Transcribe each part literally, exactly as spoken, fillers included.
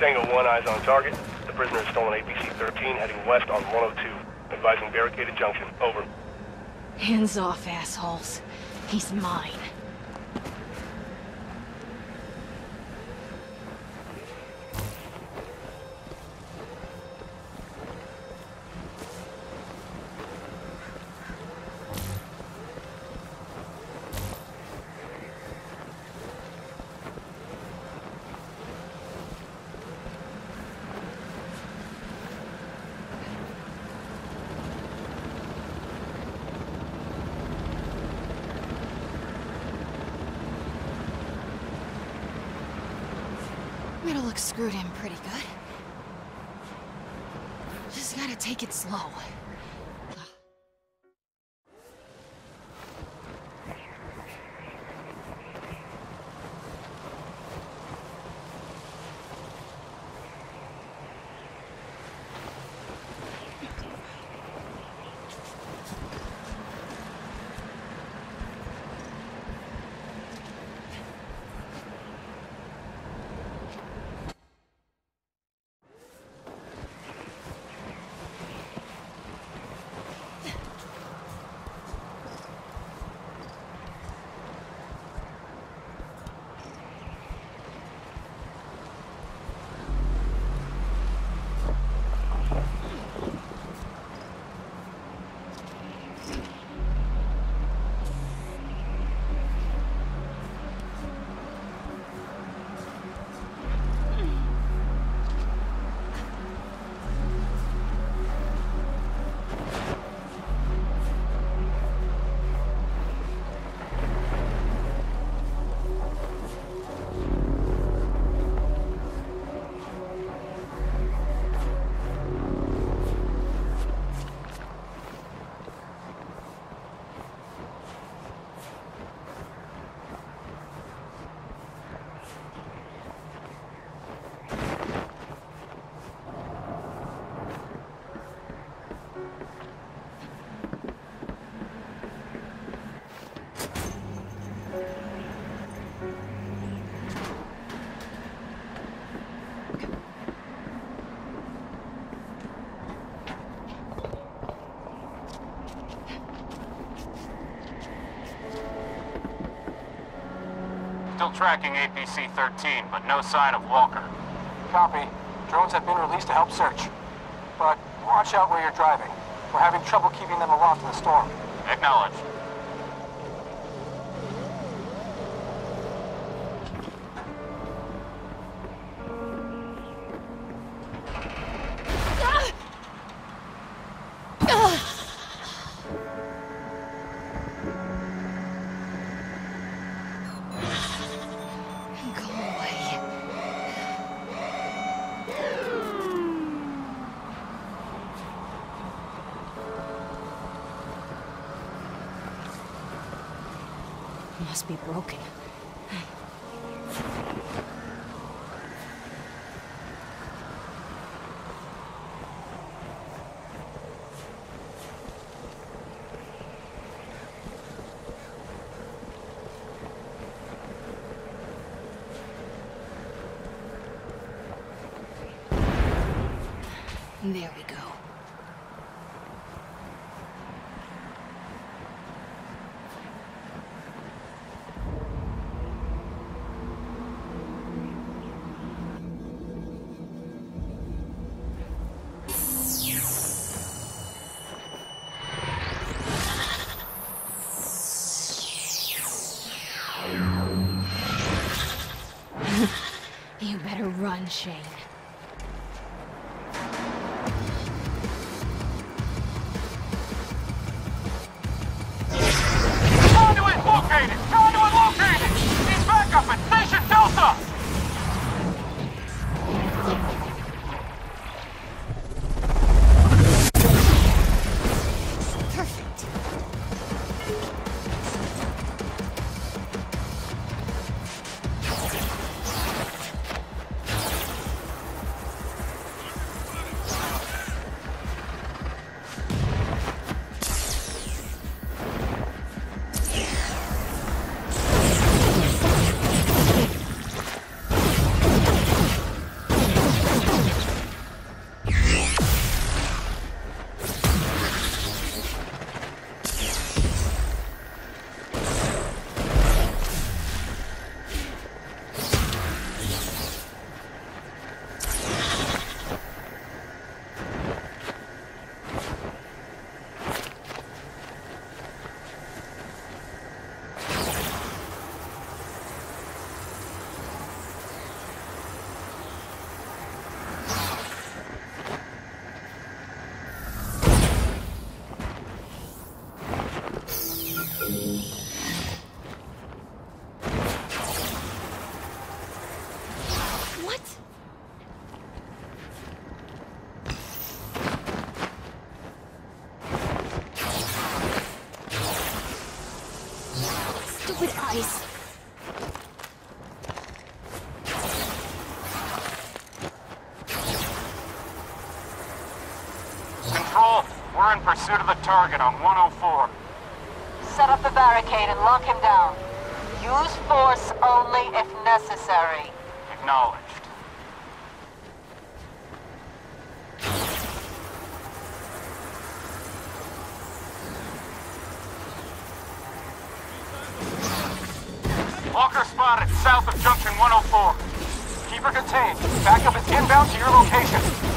Tango one, eyes on target. The prisoner has stolen A P C thirteen, heading west on one oh two. Advising barricaded junction. Over. Hands off, assholes. He's mine. Middle looks screwed in pretty good. Just gotta take it slow. Still tracking A P C thirteen, but no sign of Walker. Copy. Drones have been released to help search. But watch out where you're driving. We're having trouble keeping them aloft in the storm. Acknowledged. Must be broken. There we go. You better run, Shane. Conduit located! Conduit located! He's back up at Station Delta! Perfect. Stupid ice. Control, we're in pursuit of the target on one oh four. Set up the barricade and lock him down. Use force only if necessary. Acknowledged. Walker spotted south of junction one oh four. Keep her contained. Backup is inbound to your location.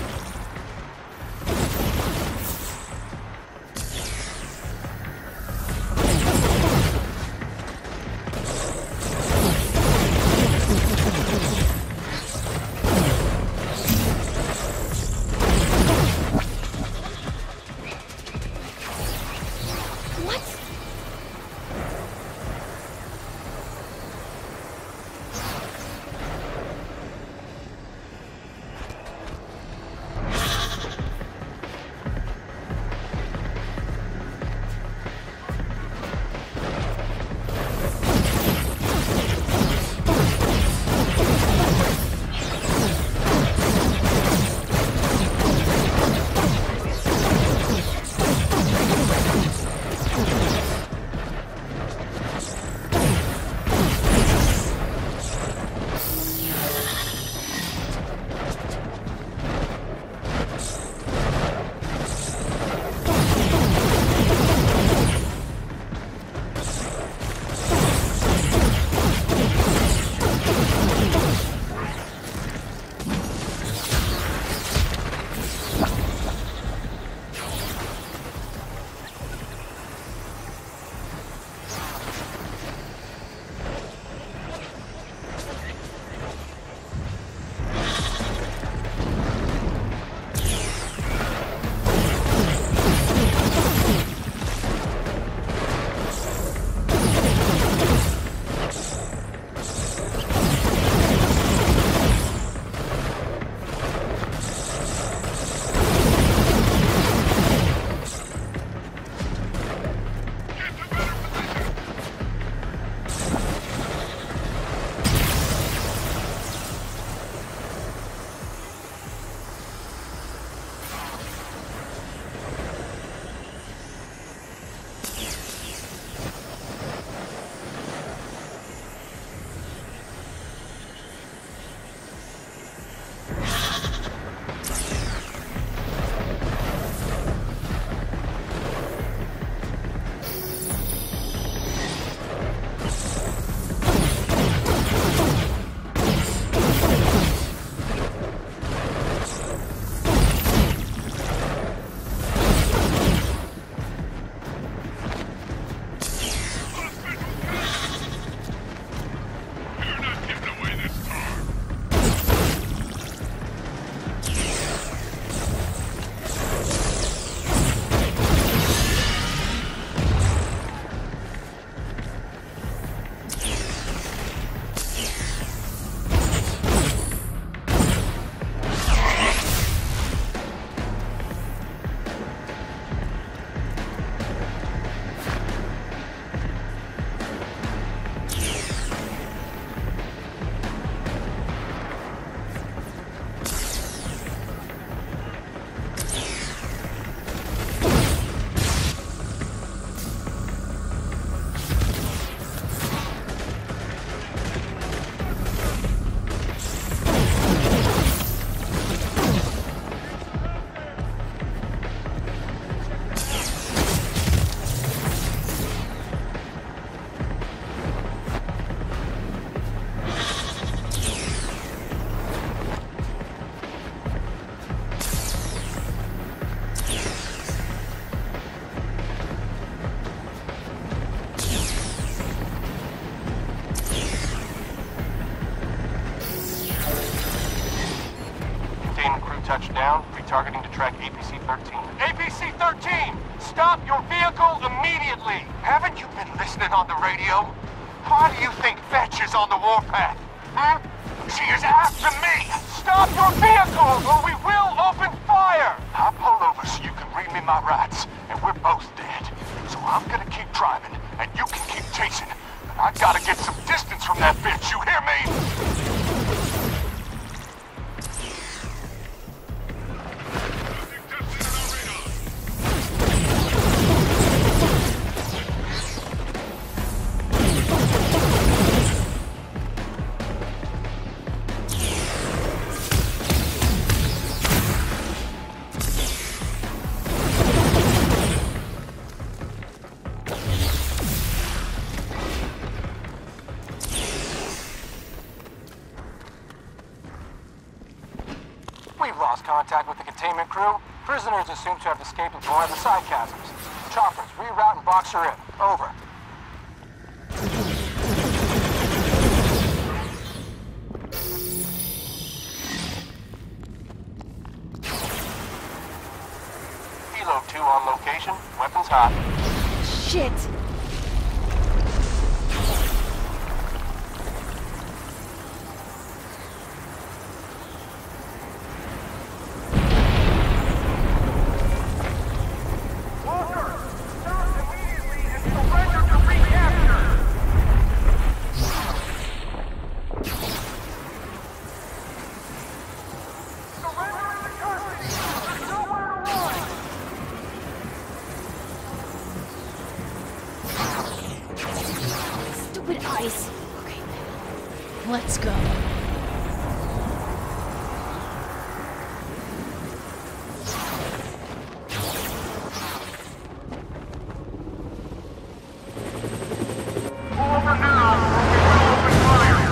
Touchdown, retargeting to track A P C thirteen. A P C thirteen! Stop your vehicle immediately! Haven't you been listening on the radio? Why do you think Fetch is on the warpath? Hmm? She is after me! Stop your vehicle or we will open fire! I'll pull over so you can read me my rights, and we're both dead. So I'm gonna keep driving, and you can keep chasing. But Gotta get some distance from that bitch, you hear me? We've lost contact with the containment crew. Prisoners assumed to have escaped into one of the side chasms. Choppers, reroute and box her in. Over. Helo two on location. Weapons hot. Shit! Stupid ice. Okay, let's go. Over now, or we will open fire!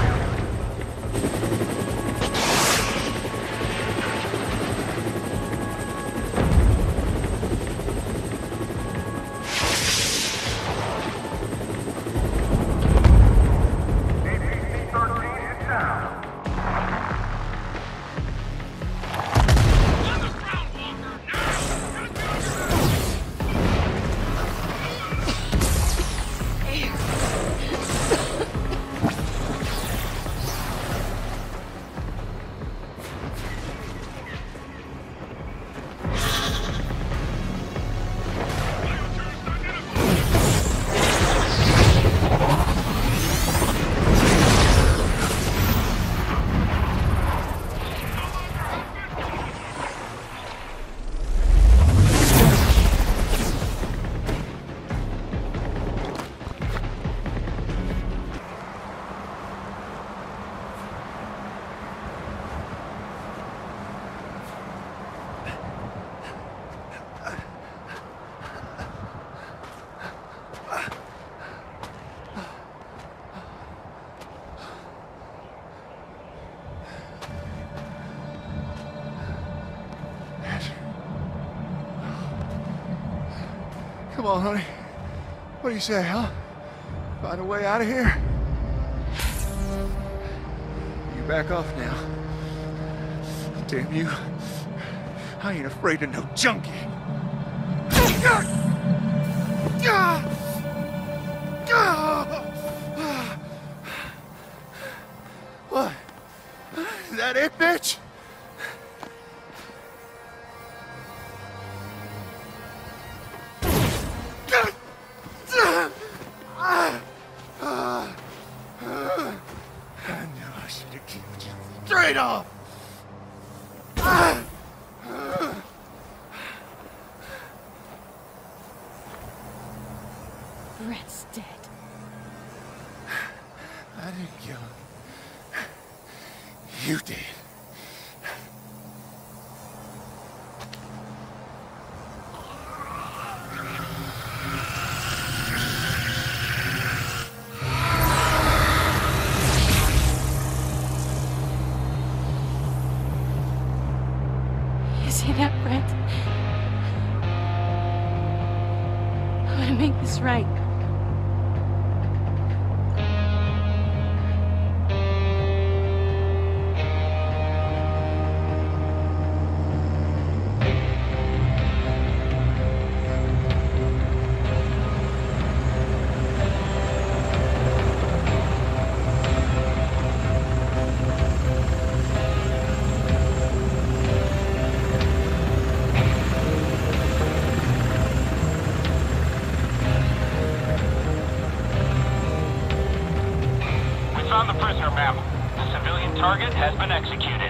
A P C thirteen is down. Come on, honey. What do you say, huh? Find a way out of here? You back off now. Damn you. I ain't afraid of no junkie. What? Is that it, bitch? I knew I should have killed you straight off. Brett's dead. I didn't kill him. You did. You see that, Brett? I'm gonna make this right. on the prisoner, ma'am. The civilian target has been executed.